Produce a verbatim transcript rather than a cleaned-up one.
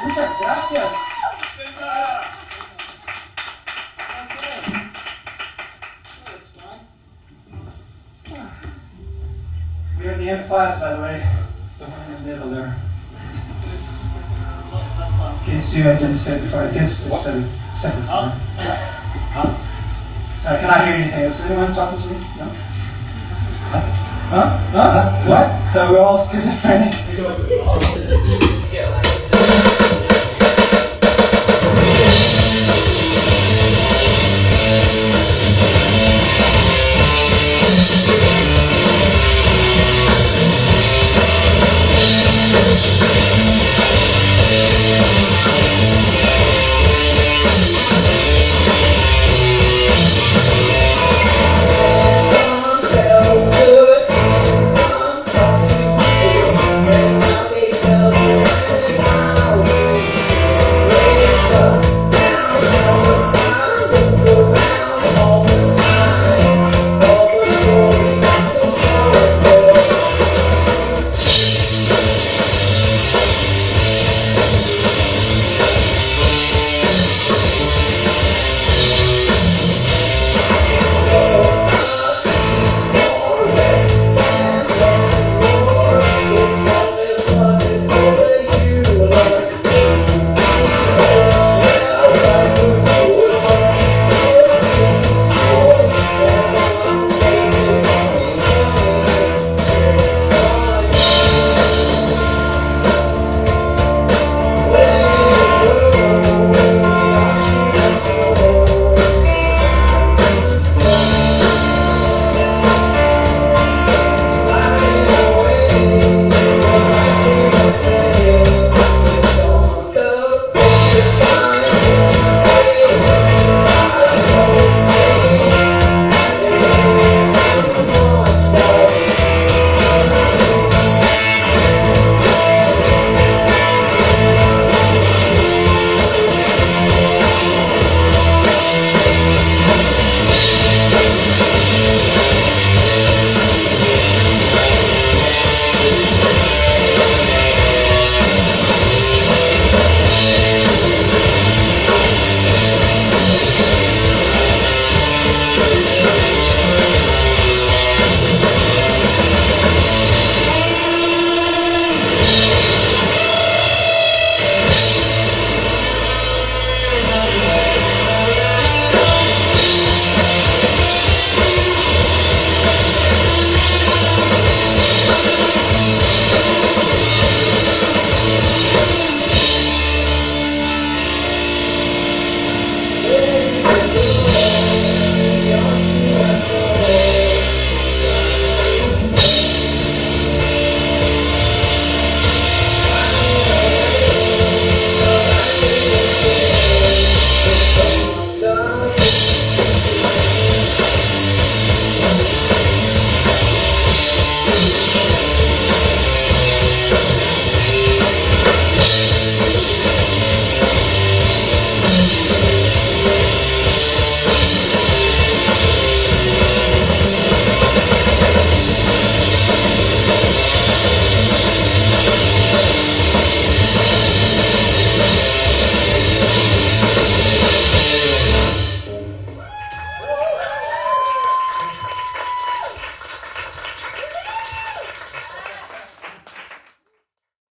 Muchas gracias. We are the M fives, by the way. The one in the middle there. In case you didn't say it before, I guess it's second, second floor. Huh? Uh, can I hear anything? Is anyone talking to me? No? Huh? Huh? Huh? What? So we're all schizophrenic?